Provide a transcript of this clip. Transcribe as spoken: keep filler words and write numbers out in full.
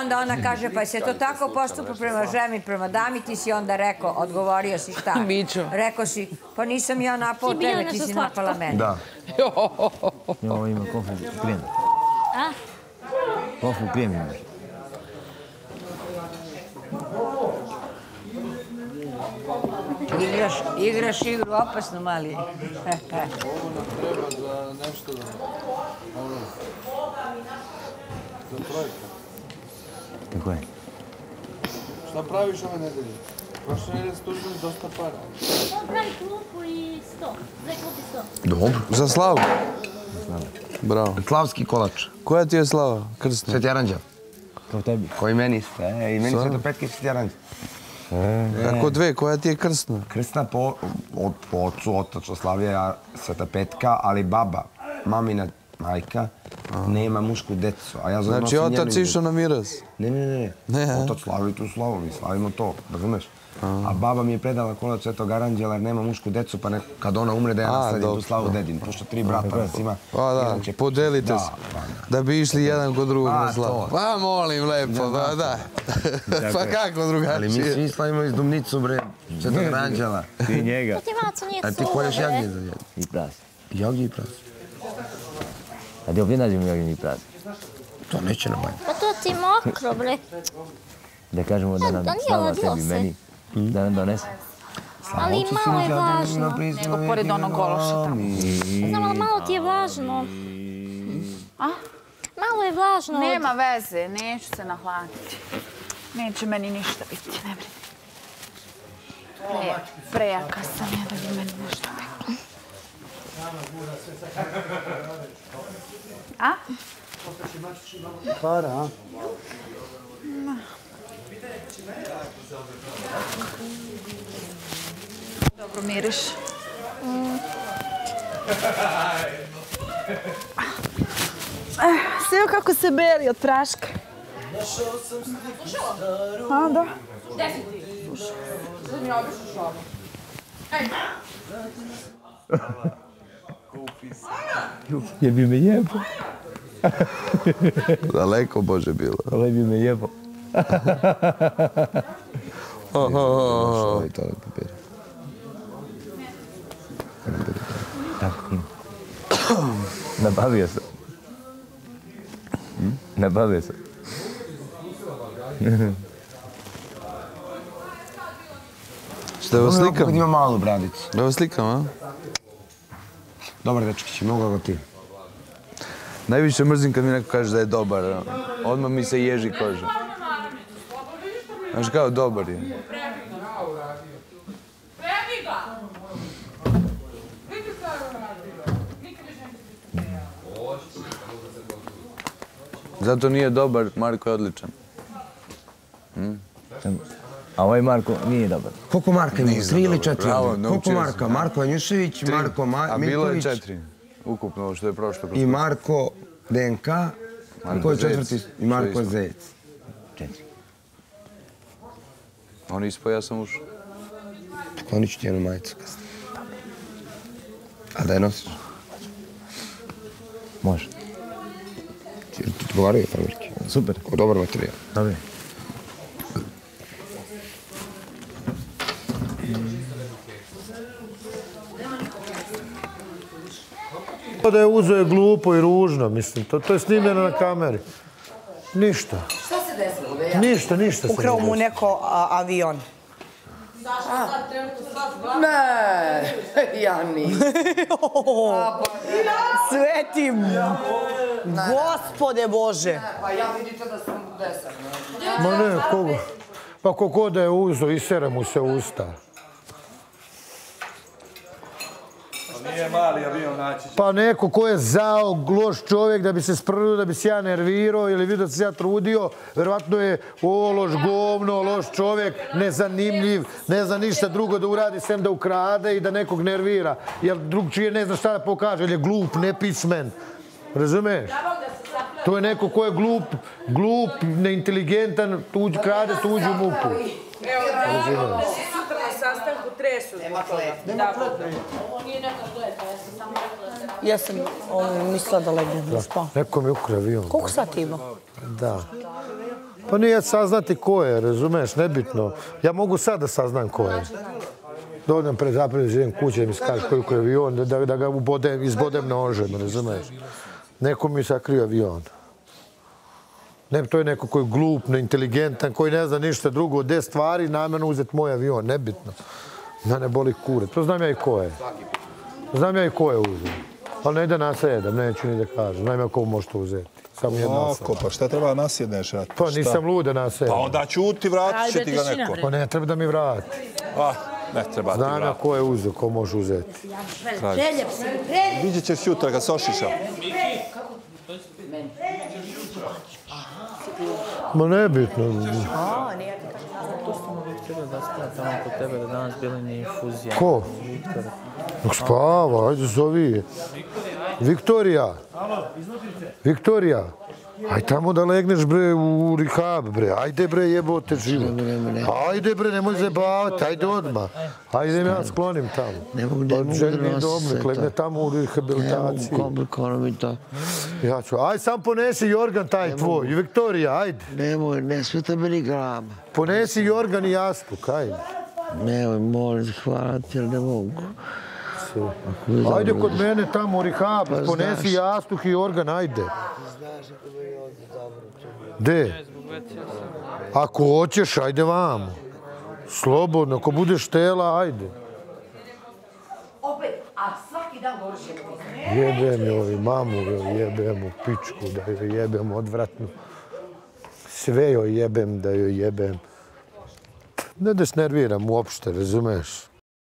onda ona kaže, pa se to tako postupa prema ženi, prema dami, ti si onda rekao, odgovorio si šta? Rekao si, pa nisam ja napao tebe, ti si napala mene. Da. Ovo ima kofu krijem. A? Kofu krijem imaš. Igraš, igraš igru opasno, mali. Ovo nam treba za nešto da... Za trojka. Kako je? Šta praviš ove nedelje? Prošle nedelje ste uzeli dosta para. Pravi klupu i sto. Dve klupi sto. Dobro. Za slavu? Bravo. Slavski kolač. Koja ti je slava? Krsna? Sveti Aranđel. Kao tebi. Koji meni ste, e, i meni Sveto Petka i Sveti Aranđel. Kako dve? Koja ti je krsna? Krsna po ocu, otac Oslavija, Sveta Petka, ali baba, mamina majka, nema mušku decu. Znači, otac išao na miraz? Ne, ne, ne. Otac slavi tu slavu, mi slavimo to, razumeš? A baba mi je predala kolač Svetog Aranđela jer nema mušku decu, pa kad ona umre da ja nasadim tu slavu dedin. Pošto tri brata nas ima. Pa da, podelite se. Da bi išli jedan kod drugog na slavu. Pa molim lepo, da, da. Pa kako drugačije? Ali mi svi slavimo iz Dumnicu, bre, Svetog Aranđela. Ti njega. To ti maco nije A ti kolješ jagnje za jedan? I pras. Jagnje i pras. A ti opet nađemo jagnje i pras. To neće nam manje. Pa to ti mokro, bre. Da kažemo da nam slava tebi, meni. Da nam donese. Ali malo je važno. Nego pored onog gološa tamo. Znam, ali malo ti je važno. A? Malo je važno. Nema veze, neću se nahladiti. Neće meni ništa biti, ne brini. Prejaka sam ja da bi meni nešto rekla. A? Para, a? Dobro miriš. Sve kako se beli od praška. A, da. Je bi me jebo. Daleko Bože bilo. Ali bi me jebo. Tako ima. Nabavio sam. Nabavio sam. Šta evo slikam? Ima malu bradicu. Evo slikam, a? Dobar dečkić, mogu ga ti. Najviše mrzim kad mi neko kaže da je dobar. Odmah mi se ježi koža. Znaš kao, dobar je. Zato nije dobar, Marko je odličan. A ovaj Marko nije dobar. Koliko Marka ima? Tri ili četiri? Bravo, Koliko Marka? Marko Janjušević, Marko Miljković. A bilo je četiri. Ukupno ovo što je prošlo. I Marko D N K. I ko je četvrti? I Marko Zec. Četiri. On ispao, ja sam ušao. Poklonit ću ti jednu majicu kasnije. A da je nosiš? Može. Ti odgovaraju farmerke. Super. Dobar materijal. Dobar. Da je uzeo je glupo i ružno, mislim. To je snimljeno na kameri. Ništa. Šta se desilo? Ništa, ništa se ne Ukrao desilo. mu neko avion. Ne, ja nisam. Sveti Gospode Bože. Pa ja vidite da sam desan. Ma ne, koga? Pa koliko da je uzeo, isere mu se usta. Nije mali avion naći. Pa neko ko je zao, loš čovjek da bi se sprdio, da bi se ja nervirao ili vidio da se ja trudio, verovatno je o, loš govno, loš čovjek, nezanimljiv, ne zna ništa drugo da uradi sem da ukrade i da nekog nervira. Jer drugčije ne zna šta da pokaže, jer je glup, nepismen. Razumeš? To je neko ko je glup, glup, neinteligentan, tuđ, krade tuđu muku. Evo, sutra na sastanku tresu. Nema kleta. Nema kleta. Ovo nije neka kleta, ja sam samo rekla da se... Ja sam mislila da legnem da spam. Neko mi ukrao avion. Koliko sati ima? Da. Pa nije saznati ko je, razumeš, nebitno. Ja mogu sad da saznam ko je. Dođem pred zapravo, želim kuće da mi skažeš koliko je avion, da ga izbodem nožem, razumeš. Neko mi sakrio avion. Ne, to je neko koji je glup, neinteligentan, koji ne zna ništa drugo od te stvari, namjerno uzeti moj avion, nebitno. Da ne boli kure. To znam ja i ko je. Znam ja i ko je uzeo. Ali ne da nasjedam, neću ni da kažem. Znam ja ko može to uzeti. Samo jedna osoba. Pa šta treba nasjedneš? Pa nisam lud da nasjedam. Pa onda ćuti, vratit će ti ga neko. Pa ne treba da mi vrati. Ne treba ti vrati. Znam ja ko je uzeo, ko može uzeti. Vidjet ćeš sutra kad se ošiša. Ma nebitno. Ko? Nek spava, ajde zovi je. Viktorija. Viktorija. Aj tamo da legneš bre u rehab bre. Ajde bre jebote život. Ajde bre, nemoj zabavati, ajde odmah. Ajde ja sklonim tamo. Ne mogu da nosim sve legne tamo u rehabilitaciji. Ne mogu komplikovano mi to. Ja ću, aj sam ponesi Jorgan taj tvoj. Viktorija, ajde. Nemoj, ne smeta meni glava. Ponesi Jorgan i jastuk, ajde. Nemoj, molim, hvala ti, ali ne mogu. Ajde kod mene tamo u rehab, ponesi jastuk i Jorgan, ajde. De? Ako hoćeš, ajde vamo. Slobodno, ako budeš tela, ajde. Opet, a svaki dan govoriš jedno. Jebem je ovi mamu, jebem u pičku, da joj jebem odvratno. Sve joj jebem, da joj jebem. Ne da se nerviram uopšte, razumeš?